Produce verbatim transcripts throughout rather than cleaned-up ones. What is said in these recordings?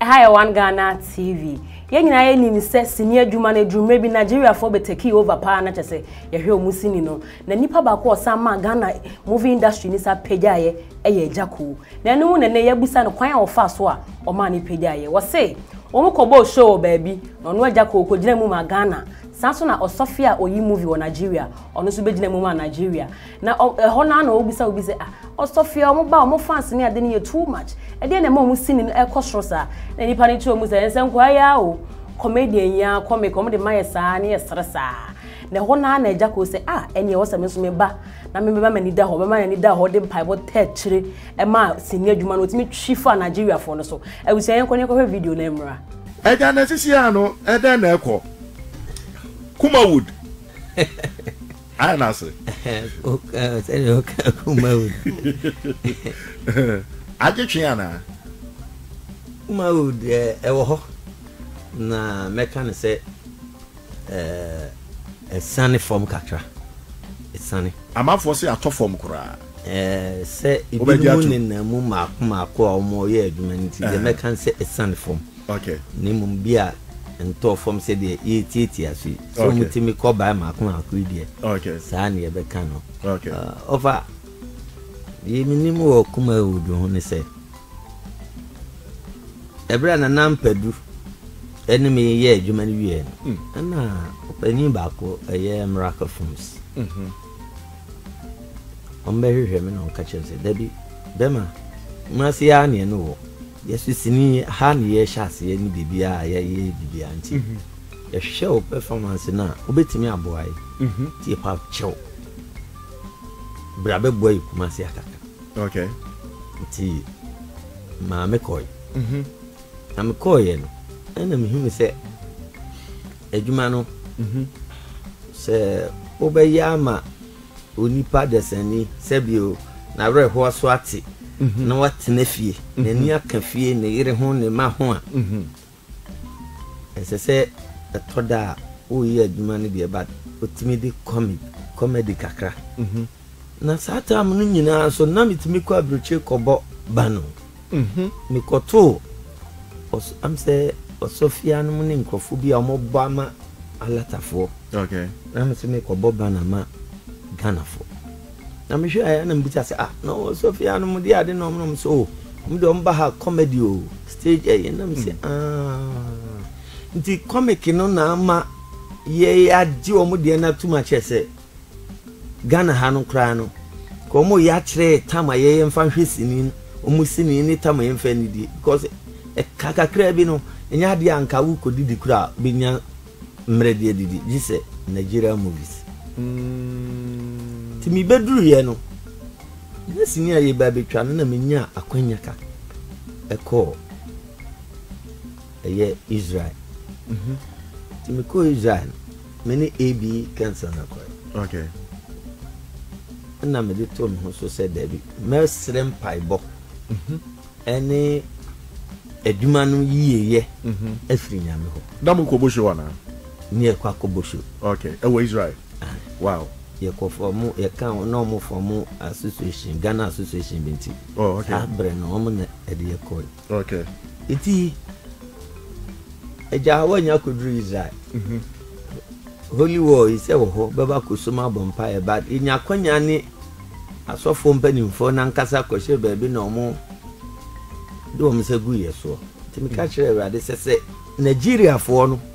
Hi, one Ghana T V. Yanyina ye nim se senior adwuma na adwuma bi Nigeria for be take over pa na chese ye hwe omusini no na nipa ba ko osama Ghana movie industry ni sa pejaye eye Agya Koo na enu na ne yabusa no kwan a ofa so a o ma ni pejaye wo se omu kobo show baby na onu Agya Koo ko gina mu ma Ghana sanso na Osofia oyi movie wo Nigeria onu so be gina mu ma Nigeria na ho na na obisa obi se ah Osofia omu ba omu fans ni ade ni too much e dey na ma omu sini no e kosrosa na nipa ni chu omu se ense nkwa ya o comedian ya come come de my sa na yestresa na ho na na Agya Koo se ah ene wo se me so me ba na me ba mani da ho be ma ni da ho de mpaibo techire e ma sini adwuma no timi twifa Nigeria for no so e wu se yen ko ne ko video na emra e ga na sisi ano e da na ekọ Kumawood I na say okay okay Kumawood Agyapong Kumawood e wo ho na meka ne se eh e sunny form kakra e sunny amafo se ato form kura eh se ibimu ni na mu ma ma ko o mo ye adwuma nti de meka se e sunny form okay ni mu bia ento form se de e tieti asu so mutimi ko ba ma ko akuri de okay sa na ye beka no okay over ye minimu o Kumawood ho ne se ebra na nampadu enemy ye adwuma ni wie na opani ba ko eye miracle films mhm ombe hwehwe me no ka chense dabi bema masi ya ne no yesu sini ha ne ye hyase ye ni bibia ye ye bibia nti ye show performance na obetimi aboai mhm ti pa chew bra be boy kumasi akaka okay nti ma me koy mhm am koy no ena me hu se adwuma no mhm se obeyama onipa desani sebio na re ho so ate na watena fie na ni aka fie na yire ho ne ma ho a mhm ese se etoda o ye adwuma ne de ba otimi de comedy comedy kakra mhm na sata am no nyina so na mitimi ko abroche kobo bano mhm mikoto os am se Osofia no ne nkrofo bi a omobo ama alatafo okay na mitimi kobo bana ma Ghana fo na me hwe aya na mbuta se ah no Osofia no mudi ade no no so mudi omba ha comedy o stage eh na me se ah nti comic no na ama ye adi omudi na too much ese Ghana ha no kra no ko mo ya kire tama ye mfa hwesini omusini ni tama ye mfa ni di because e kakakra bi no enya ade anka wu ko didi kra benya mrede didi jise Nigerian movies mm ti mi beduru ye no nesini aye ba betwa no na menya akwanya ka eko eye Israel mhm ti mi ko Israel many A B cancer na ko okay na me de to me ho so se David mesrem paibo mhm ene adwuma no yiyeye mhm afri nyame ho da mu ko bosho wana ni e kwa ko bosho okay e wo Israel wow ye ko formu ye kan no mo formu association Ghana association binti oh okay abre no mo na e de ye ko okay iti eja wanya ko dru Israel mhm holy war ise wo ho baba ko soma bompa e bad inya kwanya ni asofo mpanimfo na nkasa kwhye baabi na omo do omo se gu yeso timi ka kire awade se se Nigeria fo no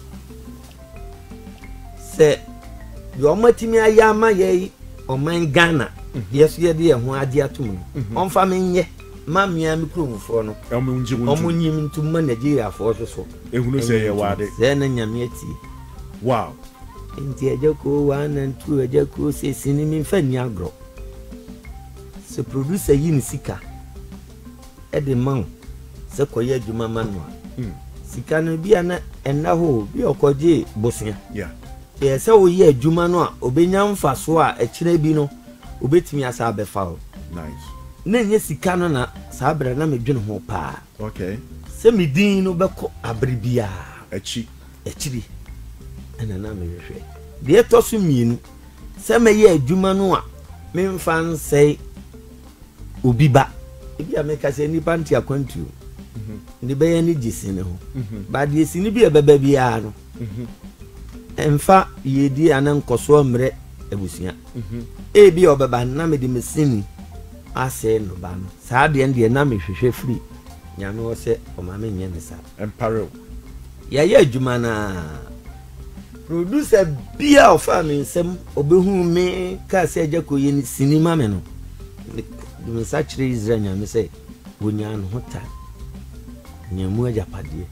se yo matimi ayama ye oman Ghana yeso ye de ho ade atom onfa menye mamia mi kromfo no omo nji wonju omo nyim ntum ma Nigeria fo so so ehunu se ye wade se na nyame ati wow inti Agya Koo one and two Agya Koo se sinimi fa ni agro se producer yin sika e de man se koye adwuma manwa mm sika no bia na enna ho bi okoje bosia yeah e se wo ye adwuma no a obenya mfaso a e kire bi no obetimi asa abefa o nice na nye sika no na sa abra na medwene ho pa okay se medin no beko abribia echi echiri ena na mehwe de to so mienu se me ye adwuma no a me mfa nsei obi ba ebi ameka se nipa nti akwantu ne be ni gisine ho ba de sini bi e beba bia no emfa yedi anan koso mre ebusia e bi obeba na me de mesini ase no ba no saa de en de na me hwehwe free nyame wo se o ma me nye ne sa emparel ya ya adwuma na producer bia of am nsem obehu me ka se Agya Koo ye ni sinima me no de me sa kire Israel nyame se wonya no hota nyamu Agyapade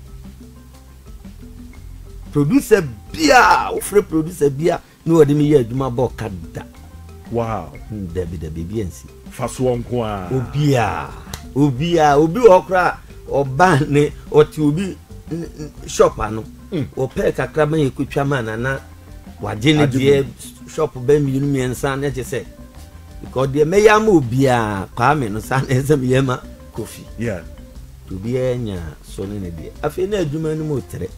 producer bia ofre producer bia no ode me ye adwuma bo kada wow dabi dabi bi ensi faso nko a obia obia obi okra oba ne oti obi shop ano o pe kakra ban ekutwa mana na waje ne die shop ba mi nu miensa na che se because de me ya ma obia kwa me no sa na ezem ye ma kofi yeah obi enya so ne ne die afi na adwuma no mo tere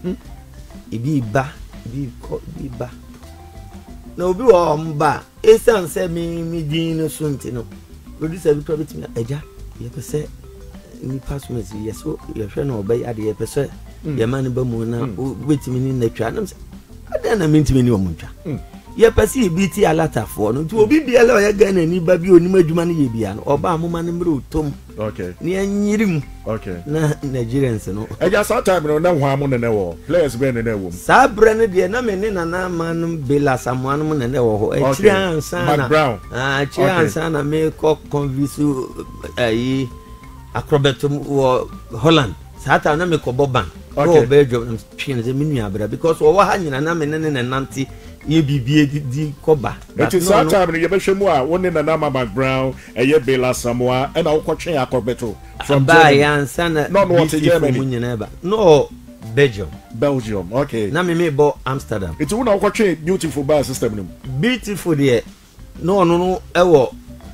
ibi ba ibi ko ibi ba na obi wo mba esan se mi mi din no so nti no producer bi to bitimi Agya ye pese ni passwords yeso ye hwe na obey ade ye pese ye man ba mu na bitimi ni na twa na se ade na mintimi ni o mu twa ye pese bi ti alatafo no nti obi bia le ye ga na ni ba bi onim adwuma ne ye bia no oba amoma ne mre otom okay ni anyirim okay na Nigerians no Agya sa time no na hwa mu ne ne wo players be ne ne wo sa bre ne de na me ne Nana Ama Bela samuano mu ne ne wo ho e kire ansa na Mcbrown ah kire ansa na me ko convince ayi Akrobeto wo Holland sata na me ko boban okay o be job twin ze minu abra because wo ha nyina na me ne ne nanti ye bibie di koba it is that time no ye be hwemu a woni Nana Ama Mcbrown eye Bela Samoa e na wo kwotwe Akrobeto from Germany ansa na no no to Germany no Belgium Belgium okay na me me bo Amsterdam it wona wo kwotwe beautiful bar system no beautiful there no no no e wo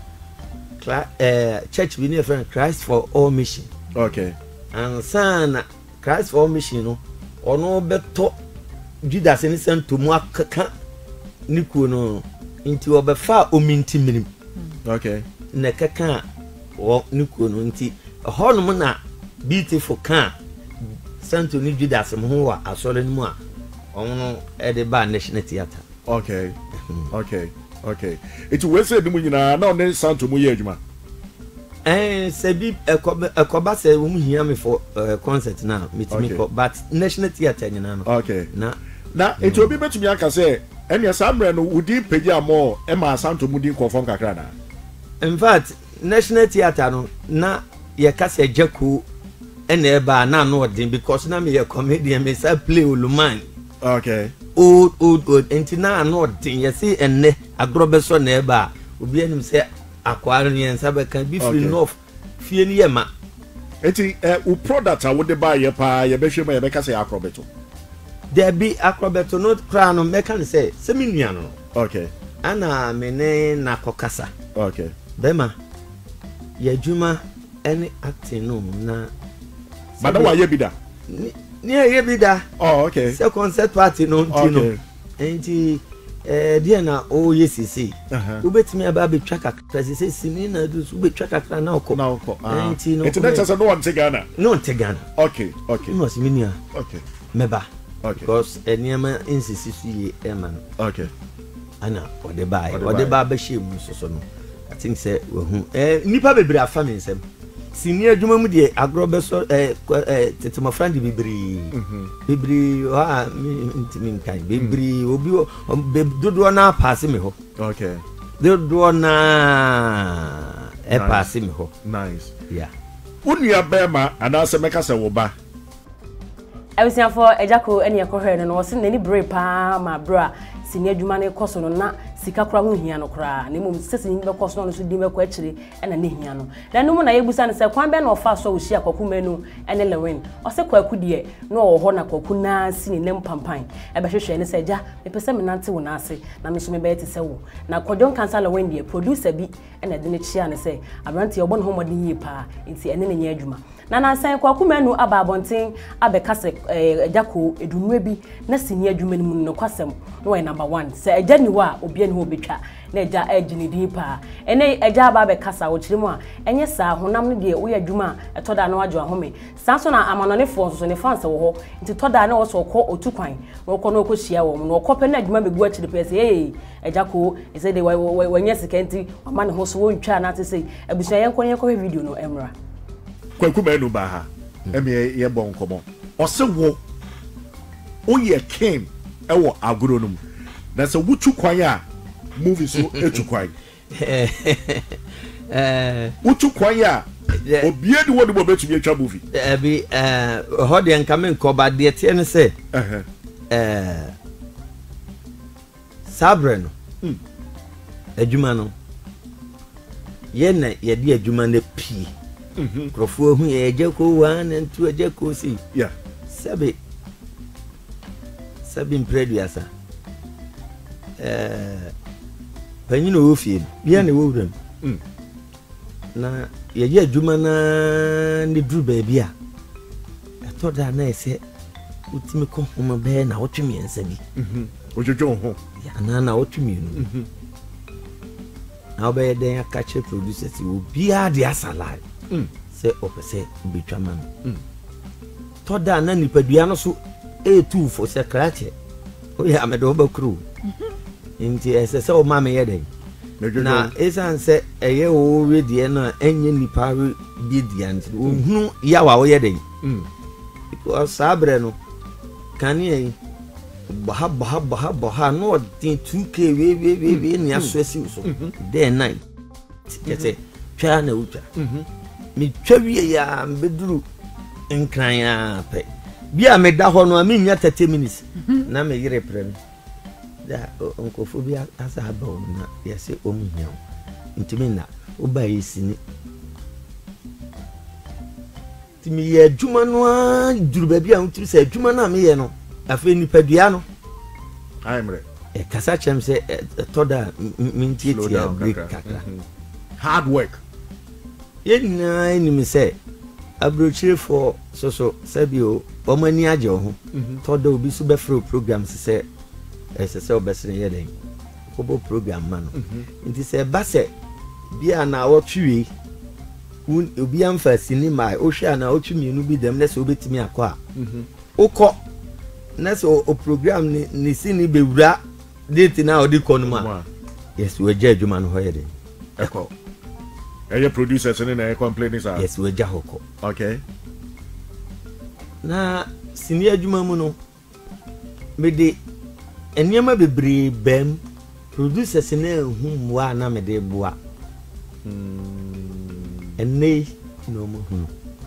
uh, church we near friend Christ for All Mission okay and sana Christ for All Mission no ono beto Judas ni sento mu akaka niku no nti obefa ominti minim okay na kaka o niku no nti honum na beautiful kan sento ni Judas mu ho wa asore mu a ono e de ba National Theatre okay okay okay it we say dum nyina na on santo mu ye adwuma eh se bi ekoba se wo mu hia me for uh, concert na meet me but National Theatre nyina no okay na na it obi betumi aka say enya samre no udi pegi amo e ma santo mu din konfon kakra na in fact National Theatre no na ye ka se Agya Koo ene e ba na no odin because na me ye comedian me say play oluman okay old old old enti na no odin ye say enne Akrobeto na e ba obi anim say akware ni ensa be kan bi free north fie ni ye ma enti eh u product a wo de ba ye pa ye be hwe ma ye be ka say Akrobeto there be Akrobeto no kra no me kan say se me nua no okay ana me ne na kokasa okay bema ye djuma any acting no na but no ye bida ni ye bida oh okay se concert party no ntino enti eh dia na o yesisi ubetimi aba be twa kakra se sini na do so betwa kakra na okọ na okọ enti no enti na chese no want Ghana no te Ghana okay okay no siminia okay meba okay because eniama insisi su ye eman okay ana ode ba ode ba ba shemu so so no I think say we hu eh nipa bebre afa me nsem sini adwuma mu de Akrobeto eh tete my friend bibiri bibiri ha mi nkai bibiri obi dodo na pass me ho okay dodo na e pass me ho nice yeah unia bema anase meka se wo ba Everything for Agya Koo ene ekohwe no no se nani bre pa ma bra sini adwuma ne koso no na sika kura ho hia no kura na mum sese ni be koso no so di me ko akire ena ne hia no na no mu na yebusa ne se kwan be na ofa so wo hia kwaku menu ene lewin o se kwaku die na o ho na kwaku na sini ne mpampan e be hwehwe ne se Agya me pese me nante wo na ase na me so me be ti se wo na kodon kansa lewin die producer bi ena de ne chia ne se abranti obon ho modin yi pa nti ene ne nya adwuma na na san kwaku menu aba abonten abeka se Agya Koo edunwe bi na sini adwuma ni mu no kwasem no e number one se Agya ni wa obi ho betwa na agya agini din pa ene agya ba be kasa wo kyeremu a enye saa honam no de wo ya adwuma etoda na wajo ahome saa so na amanonefo so ne fanse wo ho nti toda na wo so kɔ otukwan wo kɔ no kɔ hia wo no kɔ pe na adwuma begu akyiri pe se hey Agya Koo ise de wanya sikenti ama ne ho so wo ntwa na te sei abusua yen kɔ yen kɔ video no emra kwaku ba no ba ha emi ye bon komo ose wo o ye came e wo agoro no na se wutu kwan a movie so etu kwan eh wutu kwan a obie de wo de bo betu bi atwa movie eh bi eh ho de nka me nko ba de tie ne se eh eh sabre no adwuma no ye na ye de adwuma na pi mhm krofo hu ye Agya Koo one and two Agya Koo si yeah sabe sabe impreduasa eh panyin o fie bia na wo wura mm na ye ye adwuma na ne duru ba bia etoda na ese utimi ko homa be na wotwemi ensa bi mhm ojojo ho ya na na wotwemi no mhm na obe den akache producers wo bia de asala mm se opese betwa man mm toda na nipadua no so e two for se krache o ya me do ba kru nti ese se o ma me ye den na esan se eye o we de na enye nipa bi dia nti o hunu ya wa wo ye den mm ko sabre no kani baha baha baha baha no din two k we we we we ni aswesi so day night yete twa na ucha mi twa wie ya mbeduru nkran ya pe bia me da ho no a me nya thirty minutes na me yire prem da onkofu bia asa ba o na yese o mu hia ntimi na o ba yesini timi ye adwuma no a duru ba bia ntimi se adwuma na me ye no afi nipadua no aimre e kasa chem se toda minti tia break kakra hard work ye na ni me se abrochire for so so sabio o mani age ho toda obi su be free program se ese se obesere ye den obo program ma no nti se ba se bia na wo twiwe un obi amfa cinema o hwa na o twimienu bi dem na se obetimi akọ a ukọ na se o program ni ni sini bewura date na odi konuma yes we je adwuma no hoye den eko eye producers ni na complain is yes we ja hoko okay na sini adwuma mu no me de eniema bebre bem producers na hu wa na me de boa mm enei no mo hu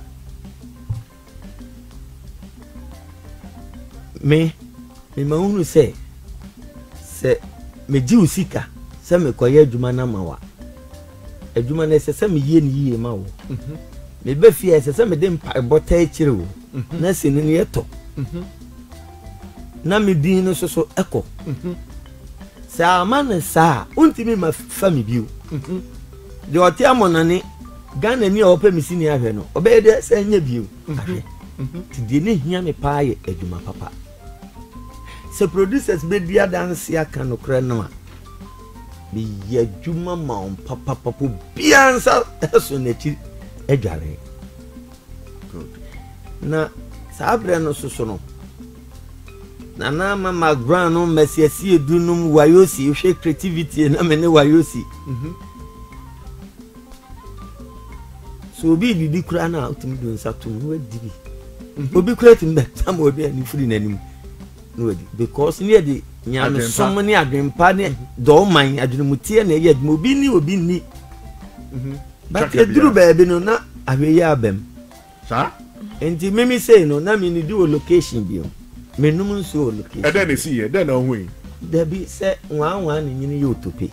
me me ma hu se se me ji usika se me koye adwuma na mawa adwuma na se se me ye ni ye ma wo mhm me be fie se se me de mpa bota akire wo na se ni ne to mhm na me din no so so eko mhm sa man sa untimi ma fa me bio mhm de oti amonane Ghana ni ope mi sini ahwe no obe de se nya bio ahwe mhm ti de ne hia me pa ye adwuma papa se producers be dia dance aka no kra no bi ye adwuma ma on papa papa biansa so na chi adware good na sabre no so so no Nana Ama Mcbrown no mesiasi edunum wayosi hwe creativity na me ne wayosi mhm so obi didi kura na utimi do nsato no wadi obi kura tim da tam obi ani firi nanim no wadi because ne de nyame som ne adwempa ne do man adwumutie na ye adwum obi ni obi ni mhm but eduru baabi no na ahwe ya abem sa enti mimi say no na me ni do location bi o me num nso location e den e si ye den na hu da bi se nwa nwa ni nyini ye otope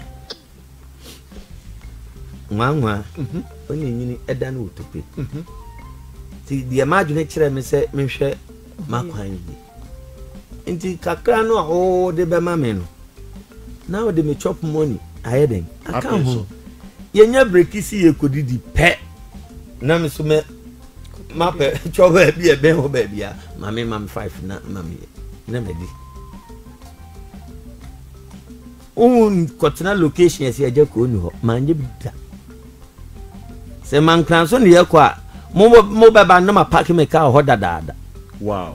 nwa nwa mhm oni nyini eda na otope mhm ti de imagine kire me se me hwe makwan yi enti kakra no o de be ma me no now de me chop money ayeden aka ho ye nya break si ye kodidi pe na me so me ma pe chop e bi e ben ho ba bia ma me ma me five na ma me na me di un kotena location esi Agya Koo ni ho manye bi da se man kran so ne ye kwa mo mo baba no ma park me car ho dadaada wow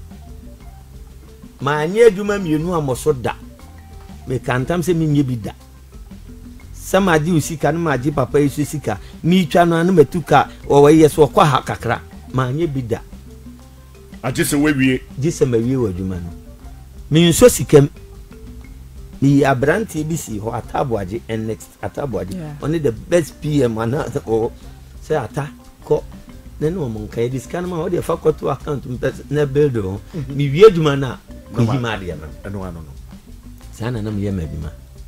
manye adwuma mienu amoso da me kantam se minye bi da sama di usika no ma ji papa yesu sika mi twa no anu matuka o we yeso kwa ha kakra manye bi da aje se we wie ji se ma wie wadwuma no mi nso sikam mi abranti bi si ho ataboaje and next ataboaje only the best P M ana o say ata ko nenu mo nkai diska no ma o de fa kwoto account na build o mi wie adwuma na ko hi ma de na eno ano no sana na mi ye ma bi ma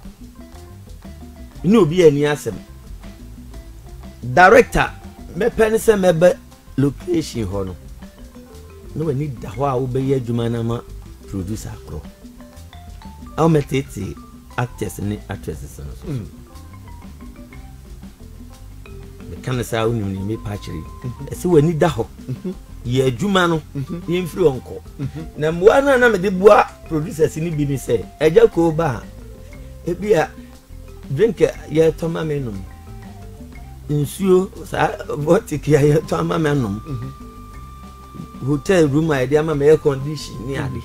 ni obi ani asem director me pen se me be location ho no no we need da ho a wo be ye adwuma na ma producer akro aw metete actors ni actresses no me kan sa unu ni me patcheri e se we need da ho ye adwuma no ye mfiri onko na mwa na na me de bua producers ni bi ni se Agya Koo ba e bia drink ye to ma me num nsuo sa botik ye to ma me num hotel room I dey ma me air condition ni ade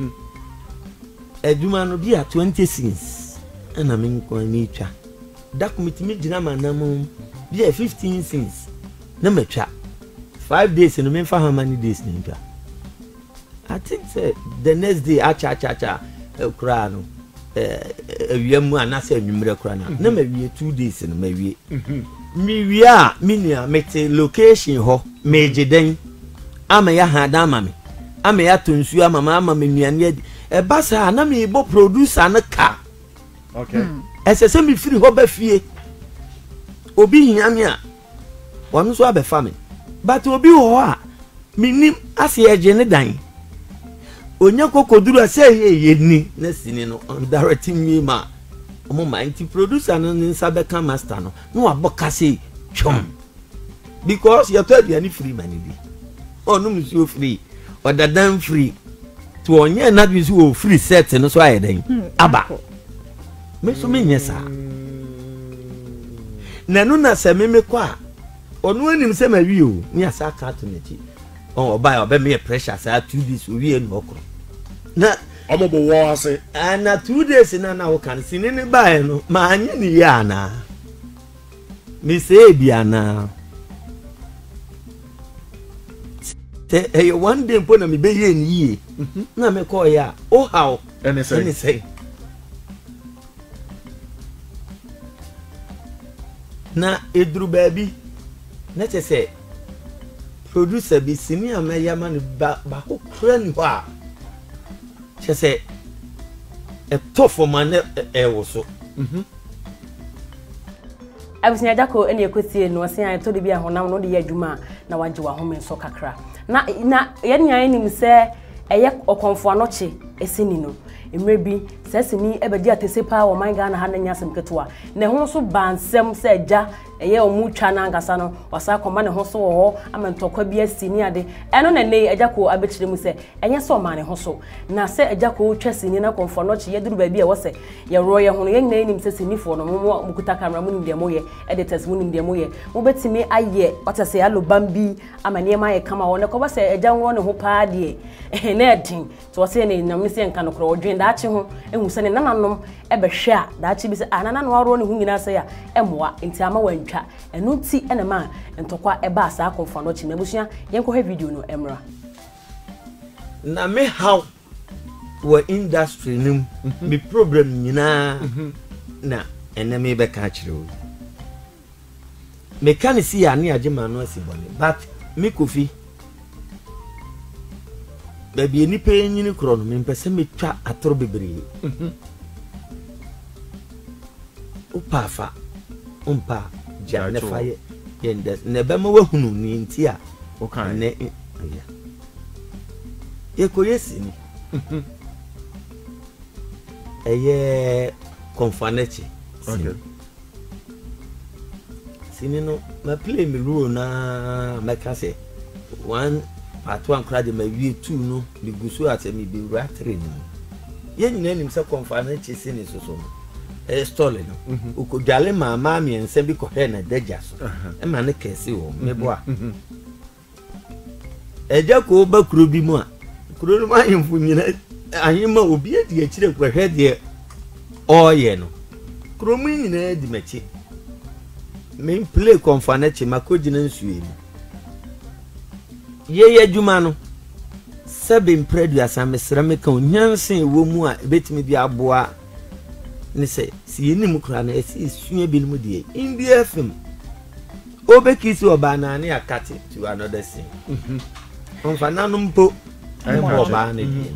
adwuma no bia twenty cents ana me nko ni twa da committee gina manam bia fifteen cents na matwa five days no me fa how many days ni twa I think say the next day acha acha acha kra no eh wiamu anase anwumre kra na na mawie two days no mawie mi wie a mi nia mete location ho meje den ama ya ha da ama me ama ya tonsu ama ma ama me nuane e basa na me bo producer na ka okay ese se mi firi ho ba fie obi hia me a wonu so abefa me but obi ho a minim ase eje ne dan onya kokoduru ase ye ni na sini no directing me ma omo mighty producer no nsa be ka master no no abokase chom because you told you any free money bi onu musu free or dadan free to onye na bi so free set no so ayedan aba me so me nyesa na no na se me me kwa onu anim se ma wi o ni asa ka to mechi on oba oba me pressure sa two days o wi enu okro na omo bo wo ase ana two days na na wo kan sini ni ba no ma anye ni ya na mi se bia na te e one day mpo na me be ye ni ye na me call ya o how any say any say na edru baby na che say producer bi sini amaya man ba ba ko kra ni ho a che say e tough man e wo so mhm abusia Agya Koo ene ekosie no se an to de bia honam no de ya adwuma na wagye wa home so kakra na na ye nyan nim se eye okonfo anoche esini no emre bi se sini ebedi atese pa wo man ga na ha na nyasem ketoa ne ho so bansem se Agya eye omu twa na ngasa no wasa koma ne ho so wo ho amantokwa bi asini ade eno na ne Agya Koo abechire mu se enye so ma ne ho so na se Agya Koo twa sini na konfo anoche ye duru ba bi e wo se ye ro ye hono ye nyan nim se sini fo no mo mukuta camera mu nim de moye editors mu nim de moye mo betimi aye watase alobam bi amane ma ye kama wo ne ko ba se Agya nwo ne ho pa de na edin to wo se ne nam se nka no kro odwen da ache ho ehu se ne nananom ebehwe a da ache bi se anana no aro ne hu nyina se ya emoa enti ama wantwa enu ti ene ma ntokwa eba asa akonfo no chi na busua yenko he video no emra na me how wo industry nim me problem nyina na ene me be ka kire o me kan si ya ne agema no asibone but me kofi baby eni pe nyini kro no me mpese me twa atoro bebre upafa umpa jane faye yende ne be ma wahunu ni nti a o kan ne ya ye ko yesi ni eye konfanechi okay sini no ma play me rule na ma ka se one part one crowd ma wie two no bi gusu ate mi bi ra three no ye nyina nim se konfanechi sini so so eh stole no ukodwale ma ma mi ense bi ko he na daja so e ma ne kese wo mebo a Agya Koo ba kuro bi mu a kuro no ma yemfu nyina ahima obi adi akire ko hwe de oye no kuro mu nyina adi machi me play konfanechi makogina nsuye ni ye ye dwuma no sebe mpredu asamesra meka onyansen wo mu a betimi bi aboa ni se si yenim kura na esi suye bi mu die India F M obekisi obana na yakati to another scene mhm onfa nanu mpo obana die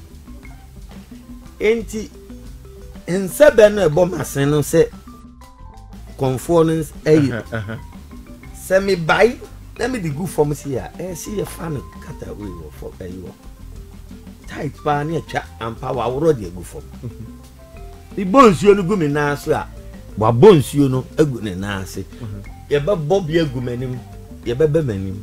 enti ensebe no ebo masen no se conformance ayi se me bai let me the good form here eh see a fan kata we for ayi wo tight pa na twa ampa wa woro de good form the bonsuo no gumi na so a wa bonsuo no agu ne na ase ye ba bob ye gu manim ye ba ba manim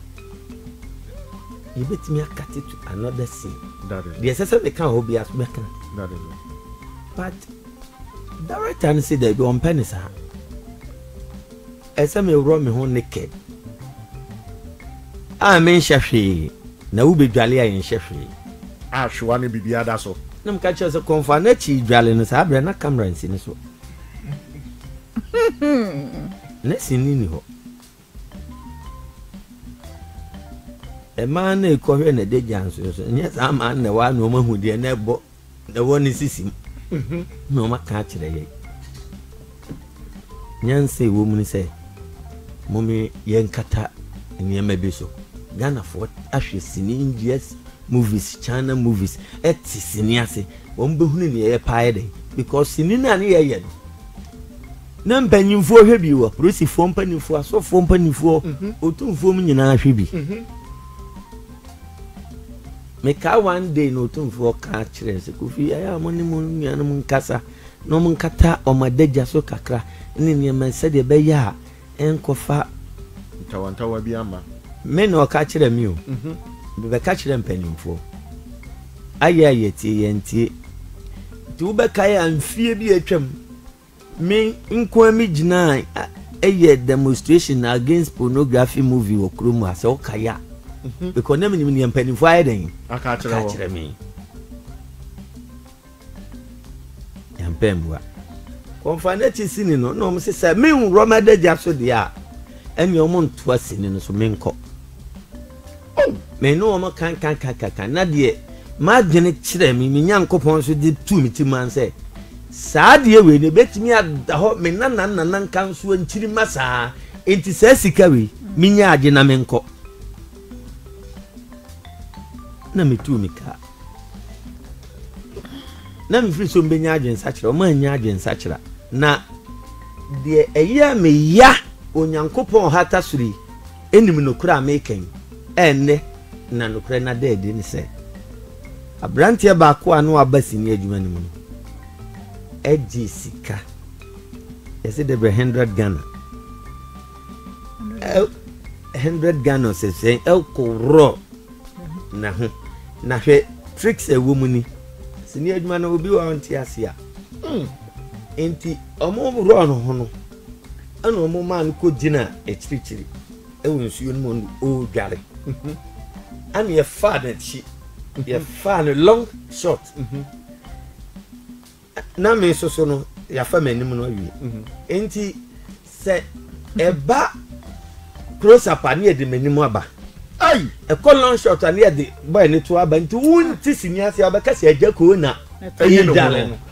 ye betimi akate to another scene that is the essence they can hobby as make that is but director and say that on pennies ha esa me ro me ho naked a me nhwehwe na wo bedwale a nhwehwe a hwa ne bibia da so nam ka che so konfa na chi dwale no sa abra na camera nsi ne so na sini ni ho e man na ekohwe na de janso so nya sa man na wa no mahu de na ebo na woni sisim mhm no maka kire ye nyanse wo mu ni se momi yenkata nyema bi so Ghana for ahwe sini Indians movies China movies eti sini ase won behunu ne ye pae den because sini na ne ye ye na mpanyimfo hwe bi wo prosi fo mpanyimfo aso fo mpanyimfo otumfo mu nyina hwe bi meka one day no otumfo ka kire se kofi aya mo ne mo nyana mo nkasa no mo nkata o madagya so kakra ne ne ma se de be ya enkofa tawantawa bi ama me no ka kire mi o mhm be ka kire mpanyimfo aya yeti yenti tu be ka ya mfie bi atwam me nko mi gina eye demonstration against pornography movie okromu ase o kaya because na me ni mpanyimfo aye den aka kire mi yampemwa konfaneti sini no no mse say me nroma daja so dia eni omo ntoa sini no so menko oh me no omo kan kan kan kan na de ma dwene kire mi mi nyankopon so de tu mi ti man say saa de we ne betimi ada ho me na na na nkan so nkiri masa enti saa sika we mi nya age na menko na mi tu mi ka na mi firi so mbenya age nsa kire o ma nya age nsa kire na de eya me ya onyankopon hata suri enim no kura meken enne na no kura na deade ni se abrantie ba ko anu abasi ni adwuma ni mu no eji sika yesi de one hundred Ghana one hundred Ghana se se el ko ro na ho na hwe tricks e wo mu ni sini adwuma na obi wa onti ase a enti omo ro no ho no ana omo man ko gina e chirichiri e won suyo no mo o dware ana ye fa that she ye fa no long short na me so so no ya fa manim no awie enti se e ba cross up ani e de manim aba ai e ko long short ani e de boy ne to aba nti won ti sinia se aba ka se Agya Koo na e dale no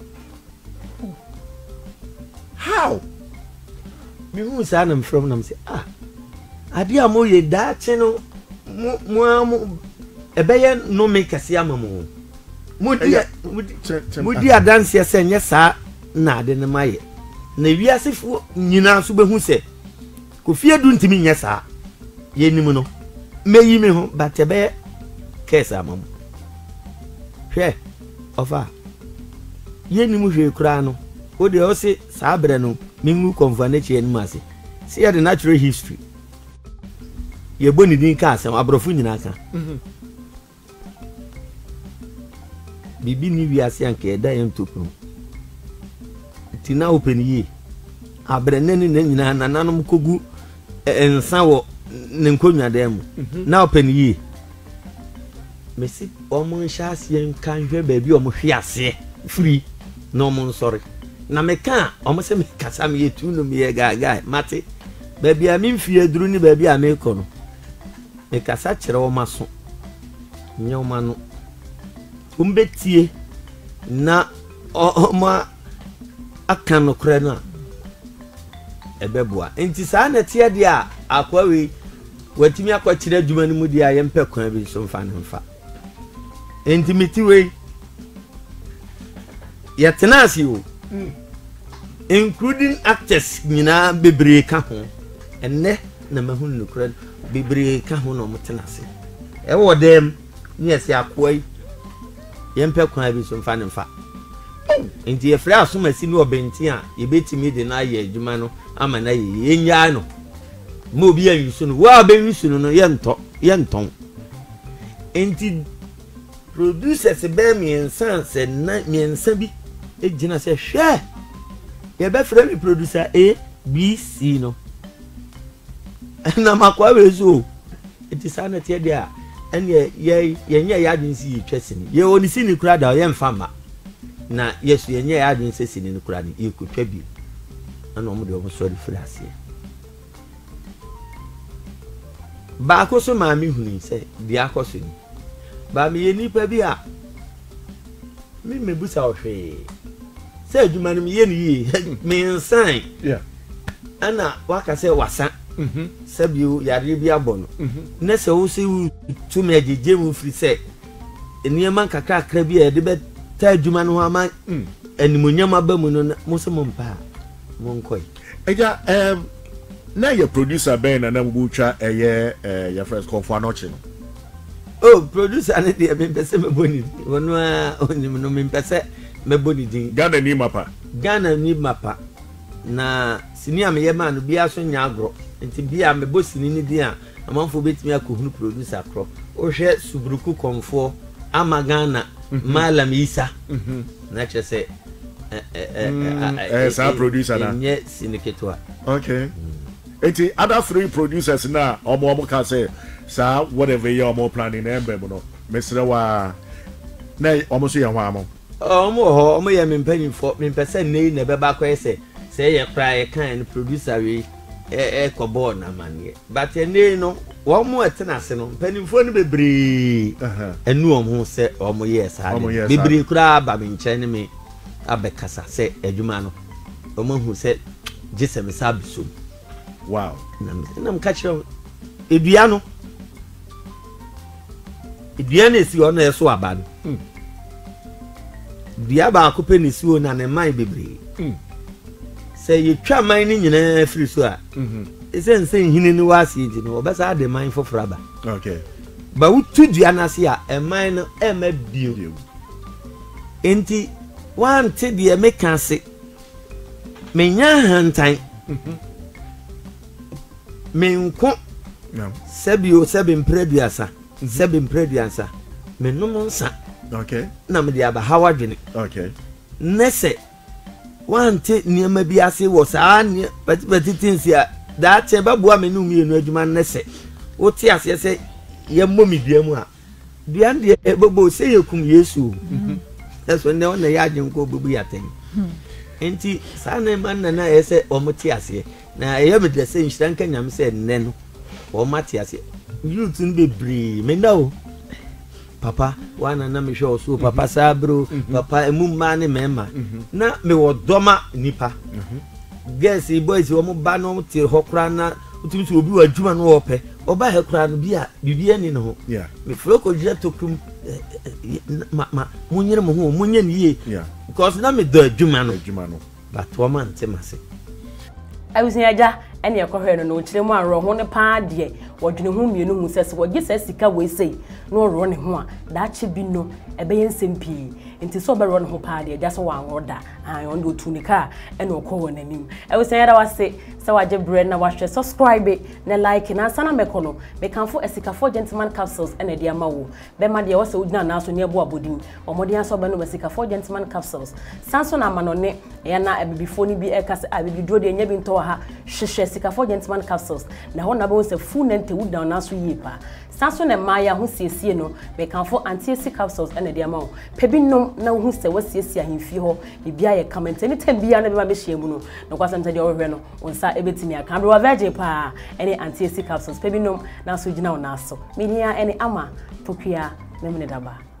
how me who say I'm from nam say ah ade amoye da che no mo mo ebeye no make ase amamu mudi mudi adanse ese nye sa na ade ne maye na wiasefo nyina so behu se ko fie du ntimi nye sa ye nim no meyi me ho batebe kesa amamu hwe ofa ye nim hwe kura no o de o se sa bre no mingu konfanechi en mase see the natural history ye boni din ka asem abrofu nyina aka mhm bibi ni wi ase anka eda yem topum enti na open yi abrene ne nyina nananom kogu ensa wo ne nkonwa dem na open yi mesi omo nhyase nkan hwe ba bi omo hwe ase free no omo sorry na meka omo se me kasa me yetu no me ga ga mate ba bi ami mfie duru ni ba bi ami ko no me kasa kire wo maso nyoma no umbetie na omo aka no kra no ebeboa enti saa na tie dia akwa we watimi akwa kire adwuma no mu dia ye mpe kwan bi so mfa ne mfa enti miti we ya tenasi o including actors nyina bebre ka ho enne na mahun no kra bebre ka ho no motenase e wo dem ni ese akwa ye mpe kwan bi so mfa ne mfa enti e fra asoma si no obenti a ye betimi de na ye adwuma no ama na ye nya no mo bi anwisu no wa be nwisu no ye nto ye nton enti producers be mi ensan se na mi ensan bi ejina se hwe ye be fra mi producer A B C no na makwa we so enti sana tie dia ene ye ye nya ya adin si twesini ye oni si ni kura da ye mfa ma na yesu ye nya ya adin se si ni kura ni ye kotwa bi ana omo de omo sorry fra ase ba ko so ma mi hunu se dia ko so ni ba mi ye nipa bi a mi mebusa ohwe se adwuma no mi ye ni yi mi nsan yeah ana waka se wasa mhm sabio yare bi abono na se wo se tu me ajeje mu firi se eniema kakra akra bi e de be ta adwuma no ama animonyam aba mu no mo se mo mpa mo nkoi eja em na your producer ben na mbucha eye your first confo anoche no oh producer ne de me pese me boni wono a onim no me pese me boni din Ghana ni mapa Ghana ni mapa na sini am ye man bia so nya agro enti bia me bo sini ni dia amanfo betimi akohunu producer kro o hwe subruku konfo ama Ghana malam Isa mhm na chese eh eh eh sa producer na nye siniketwa okay eti other three producers na omo omo ka say sa whatever you are planning embe no mesre wa na omo so ye hwa mo omo ho omo ye mempanyimfo mempese nei na beba kwa ese se ye kra ye kan producer we e e kobo na manie but nei no wo mo etenase no mpanyimfo no bebre enu omo se omo ye sa bebre kra ba me nche ne me abekasa se adwuma no omo hu se gise me sabiso wow na mkachiro edua no edua na si ono eso aba no dua ba akopɛ ne si o na ne man bebre se ye twa man ni nyina firi so a mhm ese nse hini ni wasi nti no obesa ade man foforo aba okay ba wutu dua na se a e man no e ma bio enti wan te de me kan se menya hantan mhm menko no sabio sabi mpreduasa sabi mpreduasa menum nsa okay na me dia ba hawadwene okay nese wante niema bi ase wo saa ne pati pati tinsi a da che babua menum mienu adwuma nese wo ti ase se ye momi bia mu a bia de bobo se yekum Yesu mhm eso ne wona ya agyenko bobu yaten enti saa na man na na ese omuti ase na eye me de se nhira nka nyam se nne no o mati ase youth nbe bri me know papa wana na me hwe so papa sabro papa emumma ne mema na me wodoma nipa guess boys wo mo ba no ti hokra na utumi so obi wadwuma no ope oba he kra no bia bibia ni no yeah me froko jira tokum ma ma munyere mo ho munye ni ye yeah because na me do adwuma no adwuma no but wo man temase awusin aja ene ekohwe no no kire mu anro ho ne pa de wodwene hu mienu hu sese wogye sesika we sei no ro ne ho a da che bi no ebe ye nsempii nti so be run ho pa de just one order an on do tunika e no ko wonanim e we say da wase say waje bre na wahwe subscribe na like na sana mekono me kanfo esikafo gentleman capsules e na de ama wo be ma de wo se udina na so ne bo abodin omode aso be no esikafo gentleman capsules sanso na manone ya na ebibifo ni bi e kase abibidro de nya bi nto ha hwehwe esikafo gentleman capsules na ho na be wo se fu na nte udina na so yi pa sanso na maya ho siesie no me kanfo anti-acid capsules e na de ama wo pebinom na ho se wasiesie ahemfie ho e bia ye comment anytime bia na be ma be hye mu no no kwasanta de ohwe no onsa ebetimi aka bro virgin pa any anti-acid capsules pebinom na so gina wo na so menia any ama pokua memne daba